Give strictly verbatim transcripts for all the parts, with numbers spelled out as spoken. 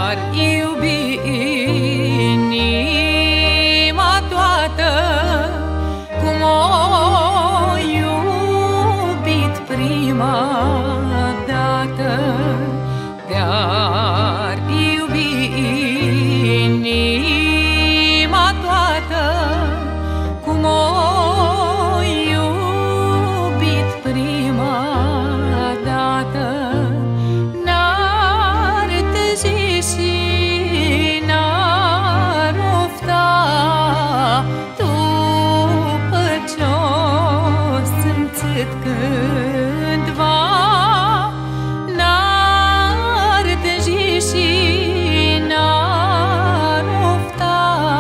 Te-ar iubi inima toată cum o iubit prima dată. Te-ar iubi inima toată cum o iubit prima dată. N-ar târzi și n-ar ofta după ce-o simțit cândva. N-ar târzi și n-ar ofta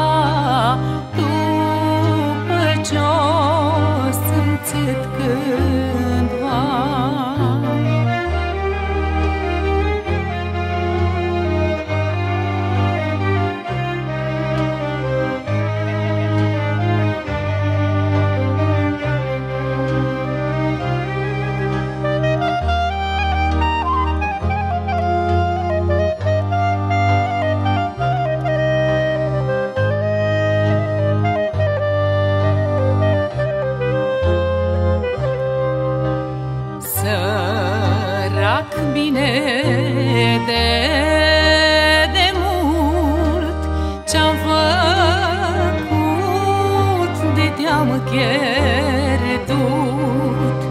după ce-o simțit cândva. Sărac bine de demult ce-am făcut de te-am pierdut.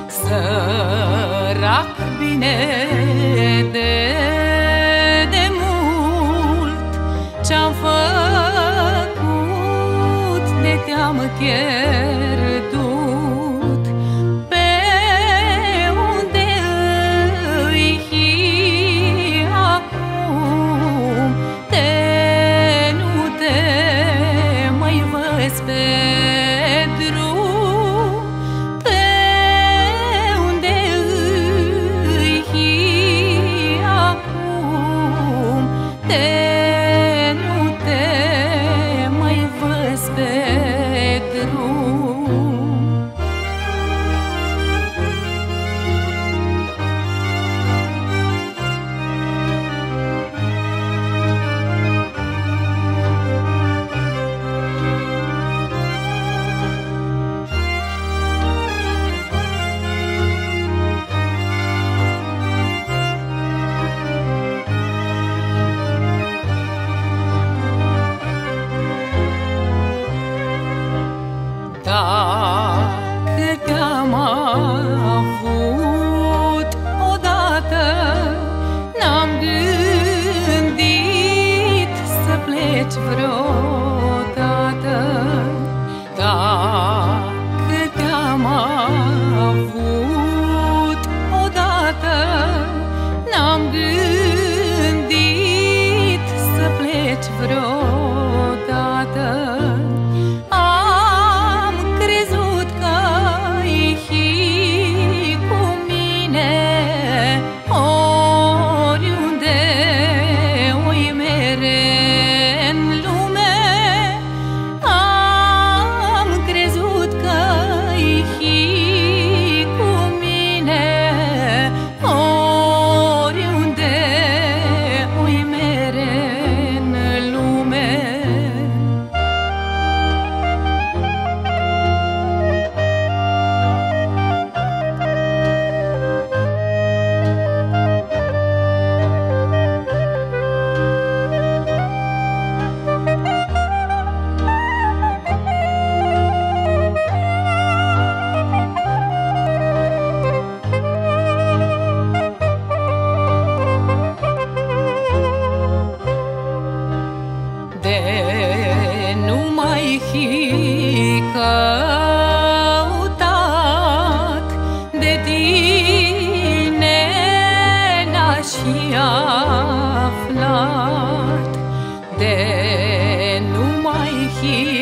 Sărac bine de demult ce-am făcut de te-am pierdut. Pe drum, pe unde îi hi acum, te nu te mai văz pe drum. Dacă te-am avut odată, n-am gândit să pleci vreodată. Dacă te-am avut odată, n-am gândit să pleci vreodată. Nu mai fi căutat de tine, n-aș fi aflat. De nu mai fi